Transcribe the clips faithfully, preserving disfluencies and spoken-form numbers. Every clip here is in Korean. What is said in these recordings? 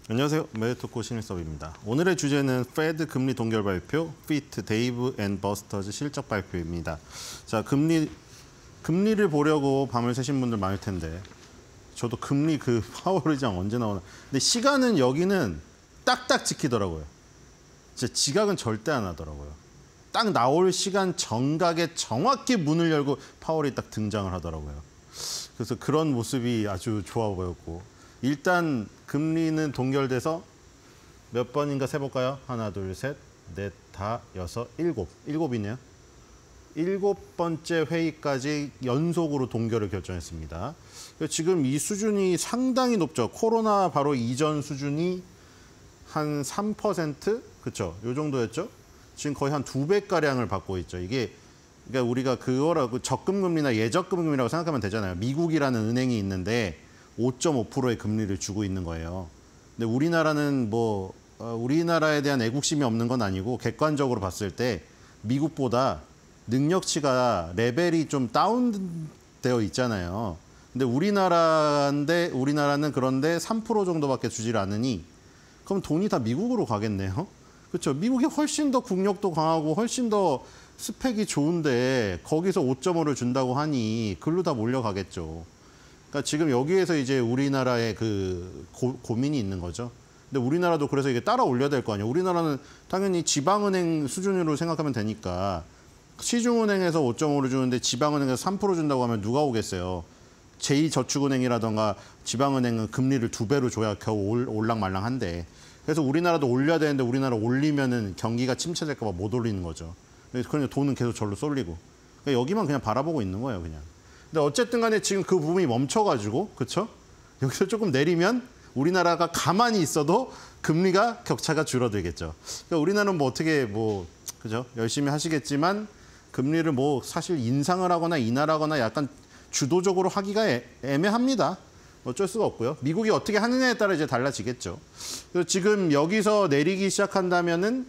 안녕하세요. 메리토코 신일섭입니다. 오늘의 주제는 페드 금리 동결 발표, 피트, 데이브 앤 버스터즈 실적 발표입니다. 자, 금리, 금리를 보려고 밤을 새신 분들 많을 텐데 저도 금리 그 파월 의장 언제 나오나. 근데 시간은 여기는 딱딱 지키더라고요. 진짜 지각은 절대 안 하더라고요. 딱 나올 시간 정각에 정확히 문을 열고 파월이 딱 등장을 하더라고요. 그래서 그런 모습이 아주 좋아 보였고, 일단 금리는 동결돼서 몇 번인가 세볼까요? 하나, 둘, 셋, 넷, 다, 여섯, 일곱. 일곱이네요. 일곱 번째 회의까지 연속으로 동결을 결정했습니다. 지금 이 수준이 상당히 높죠. 코로나 바로 이전 수준이 한 삼 퍼센트? 그쵸? 요 정도였죠? 지금 거의 한 두 배가량을 받고 있죠. 이게 그러니까 우리가 그거라고 적금금리나 예적금리라고 생각하면 되잖아요. 미국이라는 은행이 있는데 오 점 오 퍼센트의 금리를 주고 있는 거예요. 근데 우리나라는 뭐 우리나라에 대한 애국심이 없는 건 아니고 객관적으로 봤을 때 미국보다 능력치가 레벨이 좀 다운되어 있잖아요. 근데 우리나라인데 우리나라는 그런데 삼 퍼센트 정도밖에 주질 않으니 그럼 돈이 다 미국으로 가겠네요. 그렇죠? 미국이 훨씬 더 국력도 강하고 훨씬 더 스펙이 좋은데 거기서 오 점 오를 준다고 하니 글로 다 몰려가겠죠. 그러니까 지금 여기에서 이제 우리나라의 그 고, 고민이 있는 거죠. 근데 우리나라도 그래서 이게 따라 올려야 될 거 아니에요. 우리나라는 당연히 지방은행 수준으로 생각하면 되니까 시중은행에서 오 점 오를 주는데 지방은행에서 삼 퍼센트 준다고 하면 누가 오겠어요. 제이 저축은행이라던가 지방은행은 금리를 두 배로 줘야 겨우 올, 올랑말랑한데. 그래서 우리나라도 올려야 되는데 우리나라 올리면은 경기가 침체될까 봐 못 올리는 거죠. 그러니까 돈은 계속 절로 쏠리고. 그러니까 여기만 그냥 바라보고 있는 거예요, 그냥. 근데 어쨌든 간에 지금 그 부분이 멈춰가지고, 그렇죠? 여기서 조금 내리면 우리나라가 가만히 있어도 금리가 격차가 줄어들겠죠. 그러니까 우리나라는 뭐 어떻게 뭐, 그죠? 열심히 하시겠지만 금리를 뭐 사실 인상을 하거나 인하하거나 약간 주도적으로 하기가 애, 애매합니다. 어쩔 수가 없고요. 미국이 어떻게 하느냐에 따라 이제 달라지겠죠. 그래서 지금 여기서 내리기 시작한다면은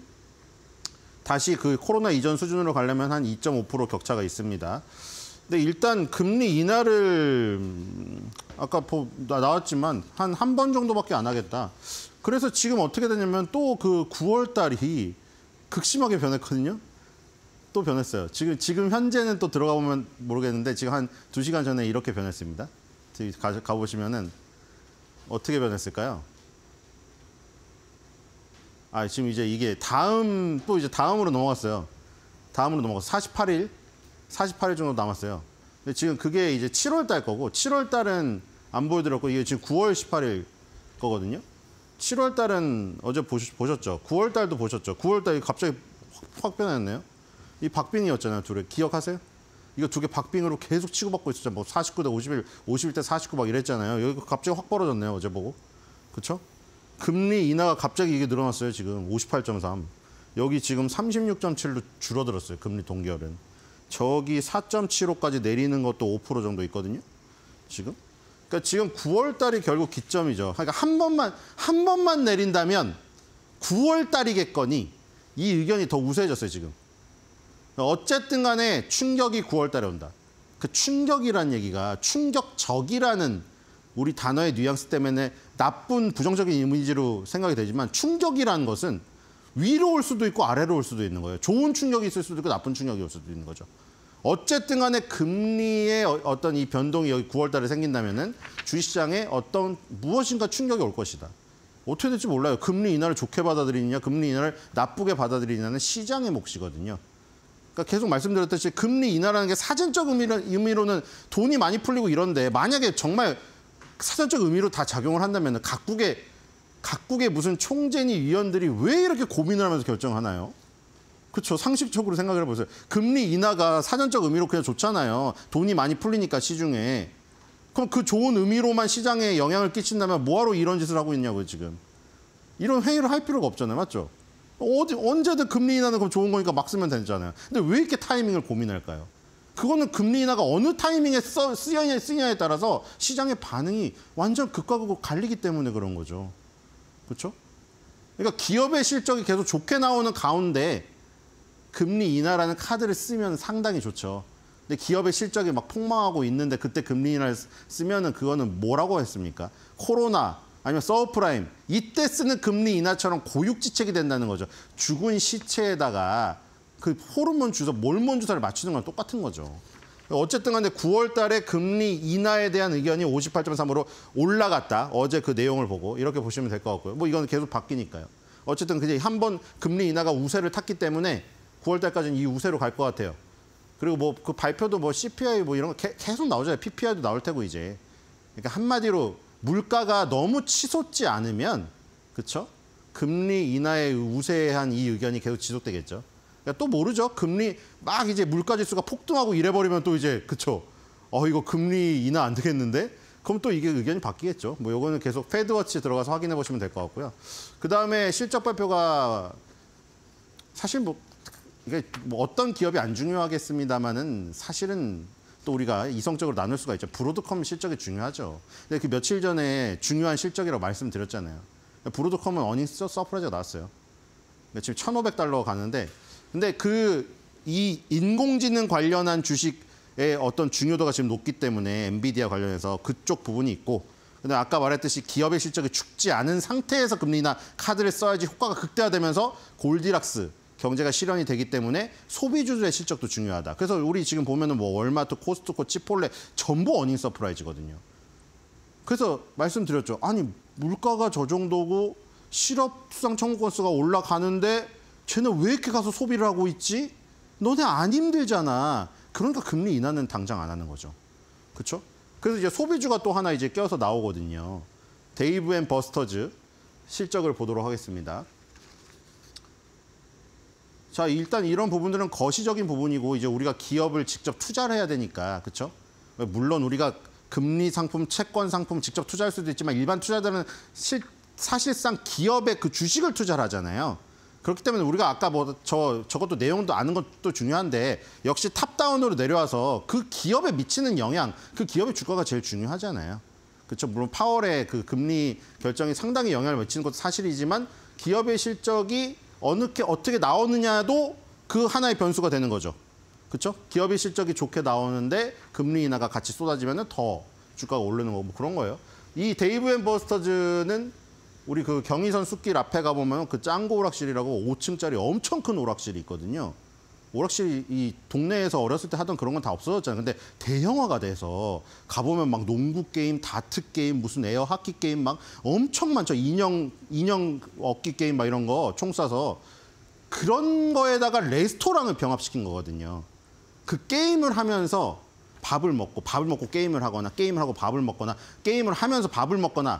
다시 그 코로나 이전 수준으로 가려면 한 이 점 오 퍼센트 격차가 있습니다. 근데 일단 금리 인하를 아까 나왔지만 한 한 번 정도밖에 안 하겠다. 그래서 지금 어떻게 되냐면 또 그 구월 달이 극심하게 변했거든요. 또 변했어요. 지금 지금 현재는 또 들어가 보면 모르겠는데 지금 한 두 시간 전에 이렇게 변했습니다. 가, 가보시면은 어떻게 변했을까요? 아, 지금 이제 이게 다음, 또 이제 다음으로 넘어갔어요. 다음으로 넘어갔어요. 사십팔 일, 사십팔 일 정도 남았어요. 근데 지금 그게 이제 칠월 달 거고, 칠월 달은 안 보여드렸고, 이게 지금 구월 십팔 일 거거든요. 칠월 달은 어제 보시, 보셨죠? 구월 달도 보셨죠? 구월 달이 갑자기 확, 확 변했네요. 이 박빙이었잖아요, 둘이. 기억하세요? 이거 두 개 박빙으로 계속 치고받고 있었죠. 뭐 사십구 대 오십일, 오십일 대 사십구 막 이랬잖아요. 여기 갑자기 확 벌어졌네요, 어제 보고. 그렇죠? 금리 인하가 갑자기 이게 늘어났어요, 지금. 오십팔 점 삼. 여기 지금 삼십육 점 칠로 줄어들었어요, 금리 동결은. 저기 사 점 칠오까지 내리는 것도 오 퍼센트 정도 있거든요, 지금. 그러니까 지금 구월 달이 결국 기점이죠. 그러니까 한 번만, 한 번만 내린다면 구월 달이겠거니 이 의견이 더 우세해졌어요, 지금. 어쨌든 간에 충격이 구월 달에 온다. 그 충격이라는 얘기가 충격적이라는 우리 단어의 뉘앙스 때문에 나쁜 부정적인 이미지로 생각이 되지만 충격이라는 것은 위로 올 수도 있고 아래로 올 수도 있는 거예요. 좋은 충격이 있을 수도 있고 나쁜 충격이 올 수도 있는 거죠. 어쨌든 간에 금리의 어떤 이 변동이 여기 구월 달에 생긴다면은 주식시장에 어떤 무엇인가 충격이 올 것이다. 어떻게 될지 몰라요. 금리 인하를 좋게 받아들이느냐, 금리 인하를 나쁘게 받아들이느냐는 시장의 몫이거든요. 그러니까 계속 말씀드렸듯이 금리 인하라는 게 사전적 의미로는 돈이 많이 풀리고 이런데 만약에 정말 사전적 의미로 다 작용을 한다면 각국의 각국의 무슨 총재니 위원들이 왜 이렇게 고민을 하면서 결정하나요? 그렇죠. 상식적으로 생각을 해보세요. 금리 인하가 사전적 의미로 그냥 좋잖아요. 돈이 많이 풀리니까 시중에. 그럼 그 좋은 의미로만 시장에 영향을 끼친다면 뭐하러 이런 짓을 하고 있냐고요, 지금. 이런 회의를 할 필요가 없잖아요. 맞죠? 어디, 언제든 금리 인하는 그럼 좋은 거니까 막 쓰면 되잖아요. 근데 왜 이렇게 타이밍을 고민할까요? 그거는 금리 인하가 어느 타이밍에 써, 쓰느냐에, 쓰느냐에 따라서 시장의 반응이 완전 극과 극으로 갈리기 때문에 그런 거죠. 그렇죠? 그러니까 기업의 실적이 계속 좋게 나오는 가운데 금리 인하라는 카드를 쓰면 상당히 좋죠. 근데 기업의 실적이 막 폭망하고 있는데 그때 금리 인하를 쓰면은 그거는 뭐라고 했습니까? 코로나 아니면 서브프라임. 이때 쓰는 금리 인하처럼 고육지책이 된다는 거죠. 죽은 시체에다가 그 호르몬 주사, 몰몬 주사를 맞추는 건 똑같은 거죠. 어쨌든 간에 구월 달에 금리 인하에 대한 의견이 오십팔 점 삼으로 올라갔다. 어제 그 내용을 보고 이렇게 보시면 될 것 같고요. 뭐 이건 계속 바뀌니까요. 어쨌든 그냥 한번 금리 인하가 우세를 탔기 때문에 구월 달까지는 이 우세로 갈 것 같아요. 그리고 뭐 그 발표도 뭐 씨피아이 뭐 이런 거 개, 계속 나오잖아요. 피피아이도 나올 테고 이제. 그러니까 한마디로 물가가 너무 치솟지 않으면 그렇죠? 금리 인하의 우세한 이 의견이 계속 지속되겠죠. 그러니까 또 모르죠. 금리 막 이제 물가 지수가 폭등하고 이래버리면 또 이제 그쵸. 어 이거 금리 인하 안 되겠는데? 그럼 또 이게 의견이 바뀌겠죠. 뭐 요거는 계속 패드워치 들어가서 확인해 보시면 될 것 같고요. 그 다음에 실적 발표가 사실 뭐 이게 뭐 어떤 기업이 안 중요하겠습니다만은 사실은 또 우리가 이성적으로 나눌 수가 있죠. 브로드컴 실적이 중요하죠. 근데 그 며칠 전에 중요한 실적이라고 말씀드렸잖아요. 브로드컴은 어닝스 서프라이즈가 나왔어요. 지금 천오백 달러 가는데 근데 그 이 인공지능 관련한 주식의 어떤 중요도가 지금 높기 때문에 엔비디아 관련해서 그쪽 부분이 있고 근데 아까 말했듯이 기업의 실적이 죽지 않은 상태에서 금리나 카드를 써야지 효과가 극대화되면서 골디락스 경제가 실현이 되기 때문에 소비주들의 실적도 중요하다. 그래서 우리 지금 보면은 뭐 월마트, 코스트코, 치폴레 전부 어닝 서프라이즈거든요. 그래서 말씀드렸죠. 아니 물가가 저 정도고 실업 수당 청구 건수가 올라가는데 쟤는 왜 이렇게 가서 소비를 하고 있지? 너네 안 힘들잖아. 그러니까 금리 인하는 당장 안 하는 거죠. 그렇죠? 그래서 이제 소비주가 또 하나 이제 껴서 나오거든요. 데이브 앤 버스터즈 실적을 보도록 하겠습니다. 자, 일단 이런 부분들은 거시적인 부분이고 이제 우리가 기업을 직접 투자를 해야 되니까. 그렇죠? 물론 우리가 금리 상품, 채권 상품 직접 투자할 수도 있지만 일반 투자자들은 실, 사실상 기업의 그 주식을 투자를 하잖아요. 그렇기 때문에 우리가 아까 뭐 저 저것도 내용도 아는 것도 중요한데 역시 탑다운으로 내려와서 그 기업에 미치는 영향, 그 기업의 주가가 제일 중요하잖아요. 그렇죠? 물론 파월의 그 금리 결정이 상당히 영향을 미치는 것도 사실이지만 기업의 실적이 어느 게 어떻게 나오느냐도 그 하나의 변수가 되는 거죠. 그렇죠? 기업의 실적이 좋게 나오는데 금리 인하가 같이 쏟아지면 더 주가가 오르는 거고 뭐 그런 거예요. 이 데이브 앤 버스터즈는 우리 그 경의선 숲길 앞에 가보면 그 짱구 오락실이라고 오 층짜리 엄청 큰 오락실이 있거든요. 오락실 이 동네에서 어렸을 때 하던 그런 건 다 없어졌잖아요. 근데 대형화가 돼서 가보면 막 농구 게임, 다트 게임, 무슨 에어 하키 게임 막 엄청 많죠. 인형, 인형 얻기 게임 막 이런 거 총 쏴서 그런 거에다가 레스토랑을 병합시킨 거거든요. 그 게임을 하면서 밥을 먹고 밥을 먹고 게임을 하거나 게임을 하고 밥을 먹거나 게임을 하면서 밥을 먹거나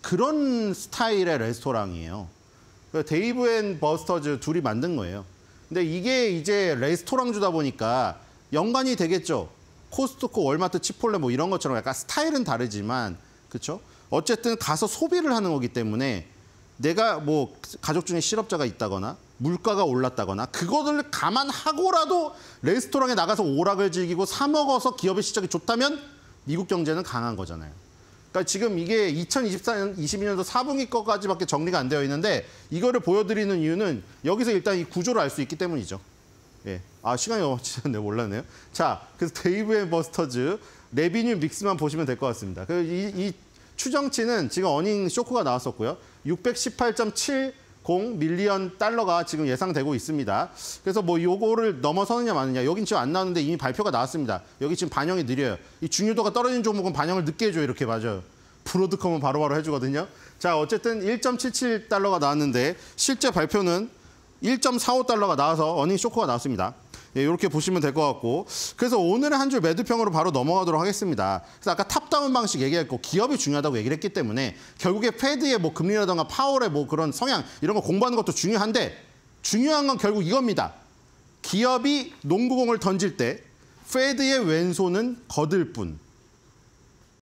그런 스타일의 레스토랑이에요. 데이브 앤 버스터즈 둘이 만든 거예요. 근데 이게 이제 레스토랑주다 보니까 연관이 되겠죠. 코스트코, 월마트, 치폴레 뭐 이런 것처럼 약간 스타일은 다르지만 그렇죠? 어쨌든 가서 소비를 하는 거기 때문에 내가 뭐 가족 중에 실업자가 있다거나 물가가 올랐다거나 그거를 감안하고라도 레스토랑에 나가서 오락을 즐기고 사 먹어서 기업의 실적이 좋다면 미국 경제는 강한 거잖아요. 그러니까 지금 이게 이천이십사 년, 이십이 년도 사 분기 거까지밖에 정리가 안 되어 있는데 이거를 보여드리는 이유는 여기서 일단 이 구조를 알 수 있기 때문이죠. 예. 아, 시간이 너무 지났네. 몰랐네요. 자, 그래서 데이브 앤 버스터즈 레비뉴 믹스만 보시면 될 것 같습니다. 그 이, 이 추정치는 지금 어닝 쇼크가 나왔었고요. 육백십팔 점 칠십 밀리언 달러가 지금 예상되고 있습니다. 그래서 뭐 요거를 넘어서느냐 마느냐. 여긴 지금 안 나오는데 이미 발표가 나왔습니다. 여기 지금 반영이 느려요. 이 중요도가 떨어진 종목은 반영을 늦게 해줘요. 이렇게 맞아요. 브로드컴은 바로바로 해주거든요. 자, 어쨌든 일 점 칠칠 달러가 나왔는데 실제 발표는 일 점 사오 달러가 나와서 어닝 쇼크가 나왔습니다. 예, 이렇게 보시면 될 것 같고 그래서 오늘의 한 줄 매도평으로 바로 넘어가도록 하겠습니다. 그래서 아까 탑다운 방식 얘기했고 기업이 중요하다고 얘기를 했기 때문에 결국에 패드의 뭐 금리라든가 파월의 뭐 그런 성향 이런 거 공부하는 것도 중요한데 중요한 건 결국 이겁니다. 기업이 농구공을 던질 때 패드의 왼손은 거들 뿐